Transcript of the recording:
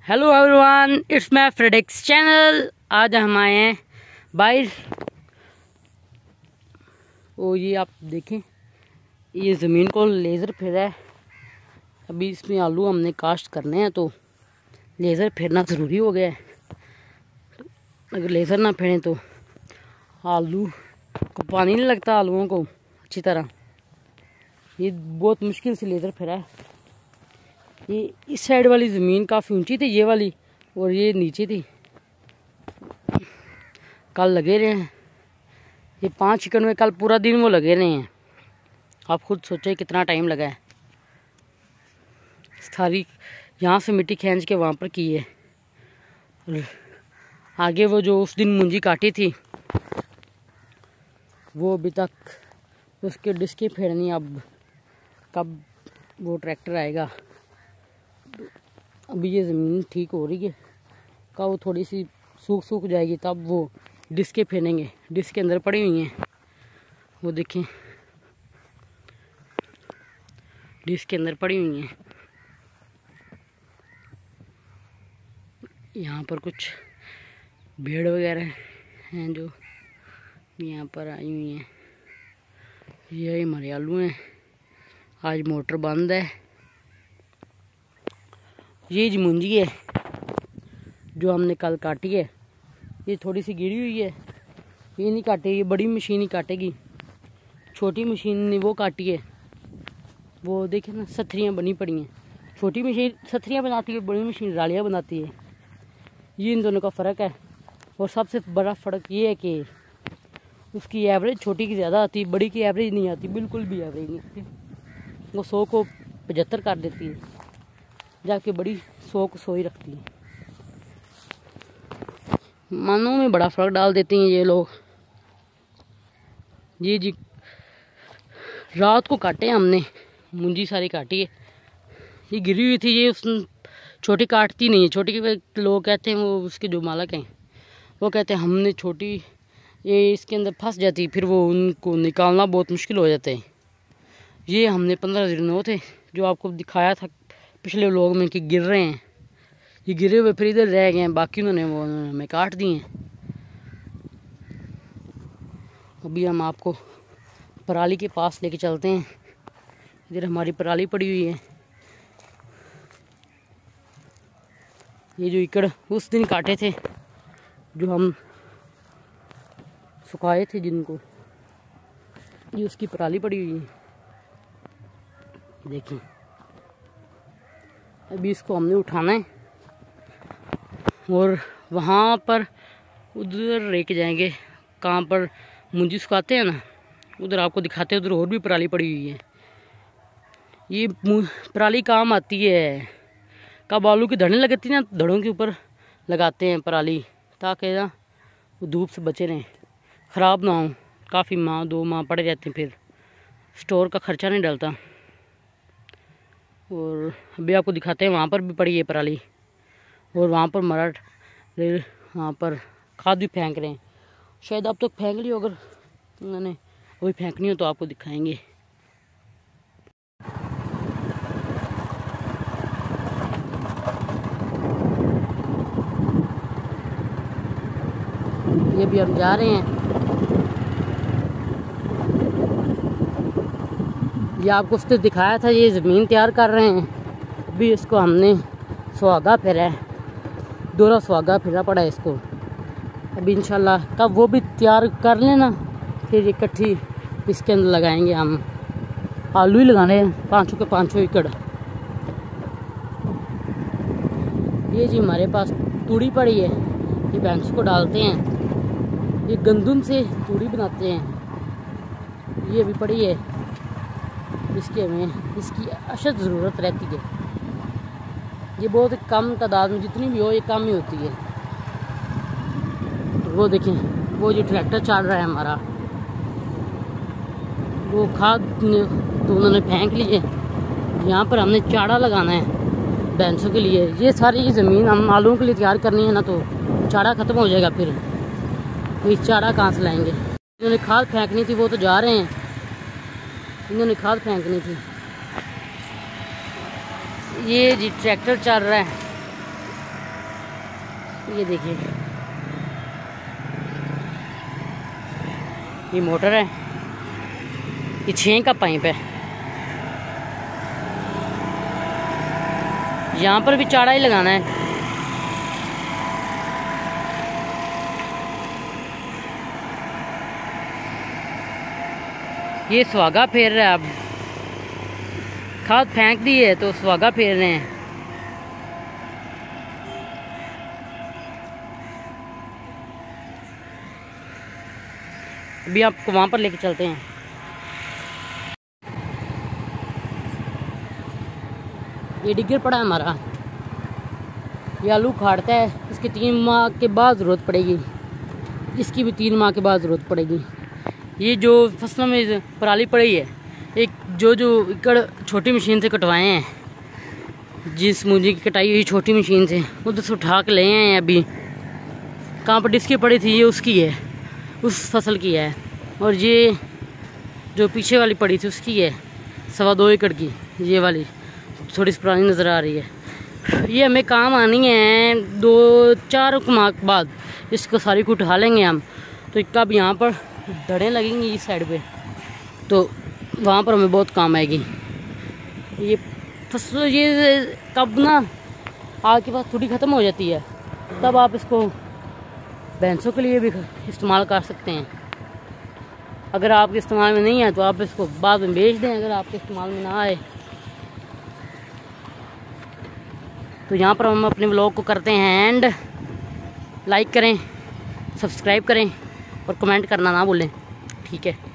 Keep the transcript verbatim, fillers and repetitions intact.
Hello everyone, it's my Fredex channel. आज हम आए हैं बाहर। ओ ये आप देखें, ये ज़मीन को लेज़र फेरा है। अभी इसमें आलू हमने काश्त करने हैं तो लेज़र फेरना ज़रूरी हो गया है। अगर लेज़र ना फेरें तो आलू को पानी नहीं लगता, आलूओं को अच्छी तरह। ये बहुत मुश्किल से लेज़र फेरा है। ये इस साइड वाली ज़मीन काफ़ी ऊंची थी, ये वाली, और ये नीचे थी। कल लगे रहे हैं ये पाँच चिकन में, कल पूरा दिन वो लगे रहे हैं। आप खुद सोचें कितना टाइम लगा है। सारी यहाँ से मिट्टी खींच के वहाँ पर की है। और आगे वो जो उस दिन मुंजी काटी थी वो अभी तक उसके डिस्कें फेरनी। अब कब वो ट्रैक्टर आएगा। अभी ये ज़मीन ठीक हो रही है, का वो थोड़ी सी सूख सूख जाएगी तब वो डिस्कें फेरेंगे। डिस्क के अंदर पड़ी हुई हैं, वो देखें, डिस्क के अंदर पड़ी हुई हैं। यहाँ पर कुछ भेड़ वगैरह हैं जो यहाँ पर आई हुई हैं। ये हमारे आलू हैं। आज मोटर बंद है। ये जी मुंजी है जो हमने कल काटी है। ये थोड़ी सी गिरी हुई है, ये नहीं काटेगी, ये बड़ी मशीन ही काटेगी। छोटी मशीन ने वो काटी है। वो देखे ना, सथरियाँ बनी पड़ी हैं। छोटी मशीन सथरियाँ बनाती है, बड़ी मशीन रालियाँ बनाती है। ये इन दोनों का फ़र्क है। और सबसे बड़ा फ़र्क ये है कि उसकी एवरेज छोटी की ज़्यादा आती है, बड़ी की एवरेज नहीं आती, बिल्कुल भी एवरेज नहीं आती। वो सौ को पचहत्तर कर देती है, जाके बड़ी सौ को सौ ही रखती है। मानों में बड़ा फ़र्क डाल देते हैं ये लोग। ये जी रात को काटे हमने, मुंजी सारी काटी है। ये गिरी हुई थी, ये उस छोटी काटती नहीं है। छोटी के लोग कहते हैं, वो उसके जो मालक हैं वो कहते हैं हमने छोटी ये इसके अंदर फंस जाती, फिर वो उनको निकालना बहुत मुश्किल हो जाता है। ये हमने पंद्रह दिनों थे जो आपको दिखाया था पिछले व्लॉग में कि गिर रहे हैं। ये गिरे हुए फिर इधर रह गए हैं, बाकी उन्होंने वो हमें काट दिए हैं। अभी हम आपको पराली के पास लेके चलते हैं। इधर हमारी पराली पड़ी हुई है। ये जो इकड़ उस दिन काटे थे, जो हम सुखाए थे जिनको, ये उसकी पराली पड़ी हुई है। देखिए, अभी इसको हमने उठाना है और वहाँ पर उधर लेके जाएंगे, कहाँ पर मुंजी सुखाते हैं ना, उधर आपको दिखाते हैं। उधर और भी पराली पड़ी हुई है। ये पराली काम आती है। कब आलू की धड़ें लगती ना, धड़ों के ऊपर लगाते हैं पराली, ताकि ना वो धूप से बचे रहें, ख़राब ना हो। काफ़ी माह दो माह पड़े रहते हैं, फिर स्टोर का ख़र्चा नहीं डलता। और अभी आपको दिखाते हैं, वहाँ पर भी पड़ी है पराली, और वहाँ पर मराठ वहाँ पर खाद भी फेंक रहे हैं। शायद अब तक फेंक ली, अगर उन्होंने वही फेंकनी हो तो आपको दिखाएंगे। ये भी हम जा रहे हैं। ये आपको उसने दिखाया था, ये ज़मीन तैयार कर रहे हैं। अभी इसको हमने सुहागा फेरा है, दोहरा सुहागा फेरा पड़ा है इसको। अभी इंशाल्लाह तब वो भी तैयार कर लेना, फिर इकट्ठी इसके अंदर लगाएंगे हम। आलू ही लगाने हैं, पाँचों के पाँचों एकड़। ये जी हमारे पास तूड़ी पड़ी है, ये भैंस को डालते हैं। ये गंदुम से तूड़ी बनाते हैं। ये भी पड़ी है, इसके में इसकी अशद ज़रूरत रहती है। ये बहुत कम तादाद में, जितनी भी हो ये कम ही होती है। तो वो देखें, वो जो ट्रैक्टर चल रहा है हमारा, वो खाद तो उन्होंने फेंक लिए। यहाँ पर हमने चारा लगाना है भैंसों के लिए। ये सारी ज़मीन हम आलूओं के लिए तैयार करनी है ना, तो चारा ख़त्म हो जाएगा, फिर तो इस चारा कहाँ से लाएंगे। इन्होंने खाद फेंकनी थी, वो तो जा रहे हैं। इन्होंने खाद फेंकनी थी। ये जी ट्रैक्टर चल रहा है, ये देखिए, ये मोटर है, ये छः का पाइप है। यहाँ पर भी चाड़ा ही लगाना है। ये सुहागा फेर रहा है। अब खाद फेंक दी है तो सुहागा फेर रहे हैं। अभी आपको वहाँ पर लेके चलते हैं। ये डिगर पड़ा है हमारा, ये आलू खाड़ता है, इसके तीन माह के बाद ज़रूरत पड़ेगी, इसकी भी तीन माह के बाद ज़रूरत पड़ेगी। ये जो फसलों में पराली पड़ी है, एक जो जो एकड़ छोटी मशीन से कटवाए हैं, जिस मूंजी की कटाई हुई छोटी मशीन से उधर से उठा के ले आए हैं। अभी कहाँ पर डिस्की पड़ी थी, ये उसकी है, उस फसल की है। और ये जो पीछे वाली पड़ी थी उसकी है, सवा दो एकड़ की, ये वाली थोड़ी सी पुरानी नज़र आ रही है। ये हमें काम आनी है। दो चार माह के बाद इसको सारी को उठा लेंगे हम, तो एक अब यहाँ पर दड़ें लगेंगी इस साइड पे, तो वहाँ पर हमें बहुत काम आएगी। ये फसल ये कब ना आग के पास थोड़ी ख़त्म हो जाती है, तब आप इसको भैंसों के लिए भी इस्तेमाल कर सकते हैं। अगर आपके इस्तेमाल में नहीं है तो आप इसको बाद में बेच दें। अगर आपके इस्तेमाल में ना आए तो यहाँ पर हम अपने व्लॉग को करते हैं एंड। लाइक करें, सब्सक्राइब करें और कमेंट करना ना भूलें। ठीक है।